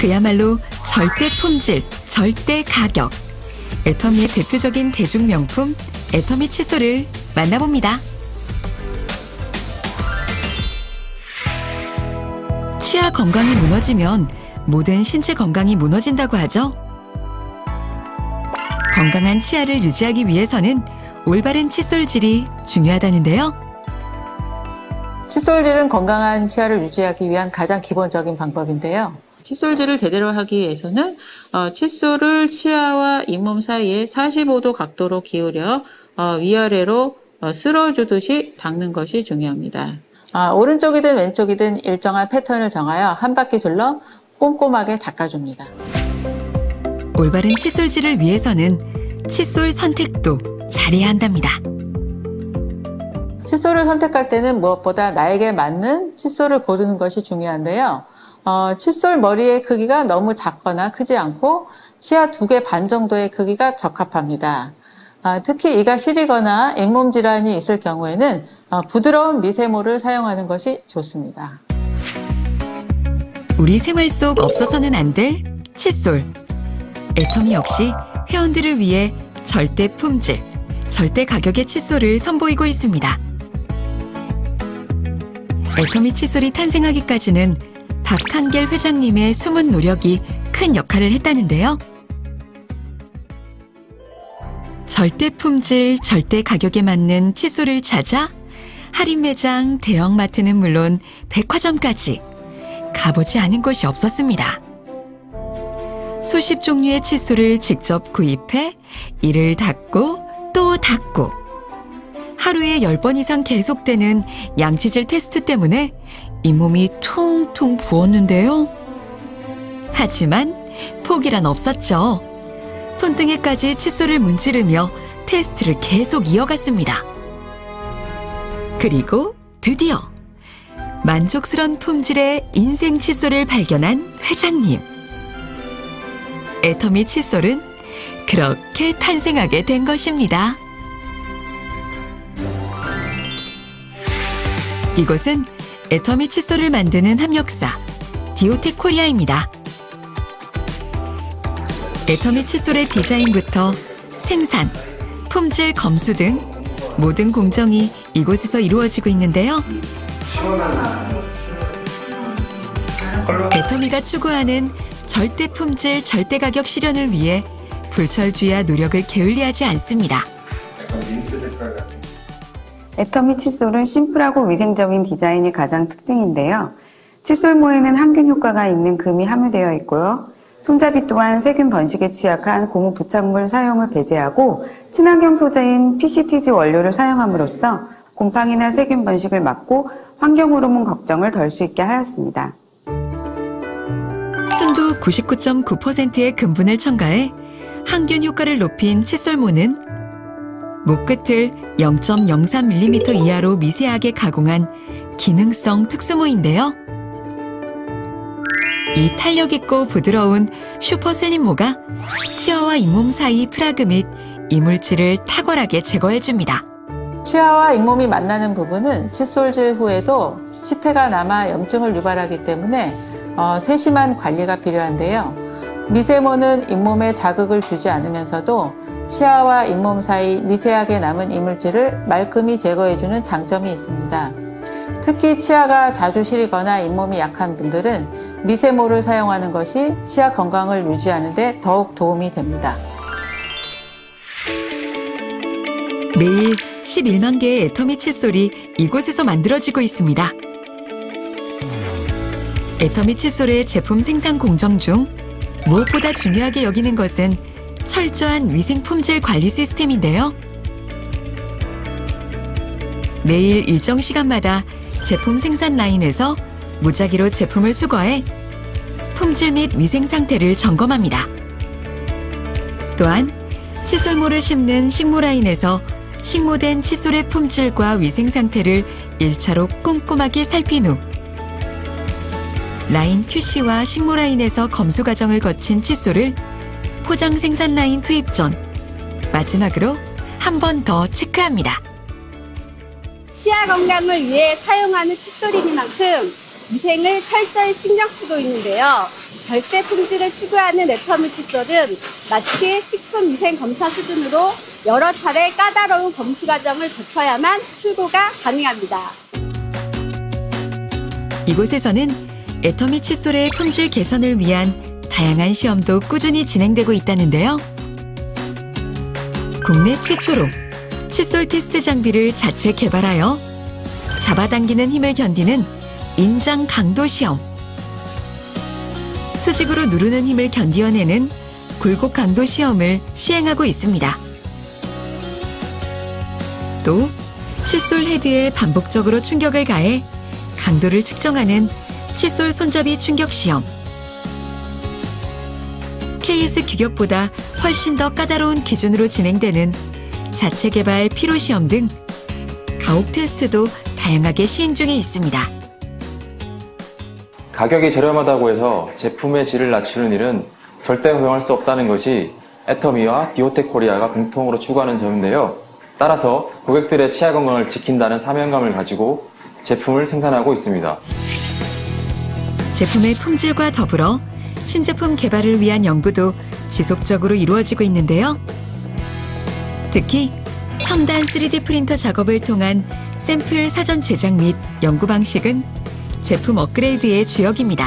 그야말로 절대 품질, 절대 가격. 애터미의 대표적인 대중명품 애터미 칫솔을 만나봅니다. 치아 건강이 무너지면 모든 신체 건강이 무너진다고 하죠. 건강한 치아를 유지하기 위해서는 올바른 칫솔질이 중요하다는데요. 칫솔질은 건강한 치아를 유지하기 위한 가장 기본적인 방법인데요. 칫솔질을 제대로 하기 위해서는 칫솔을 치아와 잇몸 사이에 45도 각도로 기울여 위아래로 쓸어주듯이 닦는 것이 중요합니다. 오른쪽이든 왼쪽이든 일정한 패턴을 정하여 한 바퀴 둘러 꼼꼼하게 닦아줍니다. 올바른 칫솔질을 위해서는 칫솔 선택도 잘해야 한답니다. 칫솔을 선택할 때는 무엇보다 나에게 맞는 칫솔을 고르는 것이 중요한데요. 칫솔 머리의 크기가 너무 작거나 크지 않고 치아 2개 반 정도의 크기가 적합합니다. 특히 이가 시리거나 잇몸 질환이 있을 경우에는 부드러운 미세모를 사용하는 것이 좋습니다. 우리 생활 속 없어서는 안 될 칫솔. 애터미 역시 회원들을 위해 절대 품질, 절대 가격의 칫솔을 선보이고 있습니다. 애터미 칫솔이 탄생하기까지는 박한길 회장님의 숨은 노력이 큰 역할을 했다는데요. 절대 품질, 절대 가격에 맞는 칫솔을 찾아 할인 매장, 대형마트는 물론 백화점까지 가보지 않은 곳이 없었습니다. 수십 종류의 칫솔을 직접 구입해 이를 닦고 또 닦고 하루에 10번 이상 계속되는 양치질 테스트 때문에 잇몸이 퉁퉁 부었는데요. 하지만 포기란 없었죠. 손등에까지 칫솔을 문지르며 테스트를 계속 이어갔습니다. 그리고 드디어 만족스러운 품질의 인생 칫솔을 발견한 회장님. 애터미 칫솔은 그렇게 탄생하게 된 것입니다. 이곳은 애터미 칫솔을 만드는 협력사 디오텍 코리아입니다. 애터미 칫솔의 디자인부터 생산, 품질 검수 등 모든 공정이 이곳에서 이루어지고 있는데요. 애터미가 추구하는 절대 품질, 절대 가격 실현을 위해 불철주야 노력을 게을리하지 않습니다. 애터미 칫솔은 심플하고 위생적인 디자인이 가장 특징인데요. 칫솔모에는 항균 효과가 있는 금이 함유되어 있고요. 손잡이 또한 세균 번식에 취약한 고무 부착물 사용을 배제하고 친환경 소재인 PCTG 원료를 사용함으로써 곰팡이나 세균 번식을 막고 환경 호르몬 걱정을 덜 수 있게 하였습니다. 순도 99.9%의 금분을 첨가해 항균 효과를 높인 칫솔모는 목끝을 0.03mm 이하로 미세하게 가공한 기능성 특수모인데요. 이 탄력있고 부드러운 슈퍼 슬림모가 치아와 잇몸 사이 프라그 및 이물질을 탁월하게 제거해줍니다. 치아와 잇몸이 만나는 부분은 칫솔질 후에도 치태가 남아 염증을 유발하기 때문에 세심한 관리가 필요한데요. 미세모는 잇몸에 자극을 주지 않으면서도 치아와 잇몸 사이 미세하게 남은 이물질을 말끔히 제거해주는 장점이 있습니다. 특히 치아가 자주 시리거나 잇몸이 약한 분들은 미세모를 사용하는 것이 치아 건강을 유지하는 데 더욱 도움이 됩니다. 매일 11만 개의 애터미 칫솔이 이곳에서 만들어지고 있습니다. 애터미 칫솔의 제품 생산 공정 중 무엇보다 중요하게 여기는 것은 철저한 위생 품질 관리 시스템인데요. 매일 일정 시간마다 제품 생산 라인에서 무작위로 제품을 수거해 품질 및 위생 상태를 점검합니다. 또한 칫솔모를 심는 식모 라인에서 식모된 칫솔의 품질과 위생 상태를 1차로 꼼꼼하게 살핀 후 라인 QC와 식모 라인에서 검수 과정을 거친 칫솔을 포장 생산 라인 투입 전 마지막으로 한 번 더 체크합니다. 치아 건강을 위해 사용하는 칫솔이니만큼 위생을 철저히 신경 쓰고 있는데요. 절대 품질을 추구하는 애터미 칫솔은 마치 식품위생검사 수준으로 여러 차례 까다로운 검수 과정을 거쳐야만 출고가 가능합니다. 이곳에서는 애터미 칫솔의 품질 개선을 위한 다양한 시험도 꾸준히 진행되고 있다는데요. 국내 최초로 칫솔 테스트 장비를 자체 개발하여 잡아당기는 힘을 견디는 인장 강도 시험, 수직으로 누르는 힘을 견디어내는 굴곡 강도 시험을 시행하고 있습니다. 또 칫솔 헤드에 반복적으로 충격을 가해 강도를 측정하는 칫솔 손잡이 충격 시험, KS 규격보다 훨씬 더 까다로운 기준으로 진행되는 자체 개발 피로 시험 등 가혹 테스트도 다양하게 시행 중에 있습니다. 가격이 저렴하다고 해서 제품의 질을 낮추는 일은 절대 허용할 수 없다는 것이 애터미와 디오텍 코리아가 공통으로 추구하는 점인데요. 따라서 고객들의 치아 건강을 지킨다는 사명감을 가지고 제품을 생산하고 있습니다. 제품의 품질과 더불어 신제품 개발을 위한 연구도 지속적으로 이루어지고 있는데요. 특히 첨단 3D 프린터 작업을 통한 샘플 사전 제작 및 연구 방식은 제품 업그레이드의 주역입니다.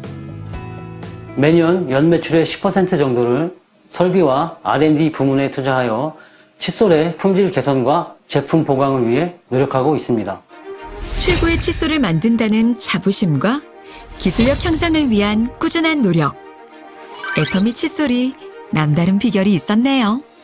매년 연매출의 10% 정도를 설비와 R&D 부문에 투자하여 칫솔의 품질 개선과 제품 보강을 위해 노력하고 있습니다. 최고의 칫솔을 만든다는 자부심과 기술력 향상을 위한 꾸준한 노력. 애터미 칫솔이 남다른 비결이 있었네요.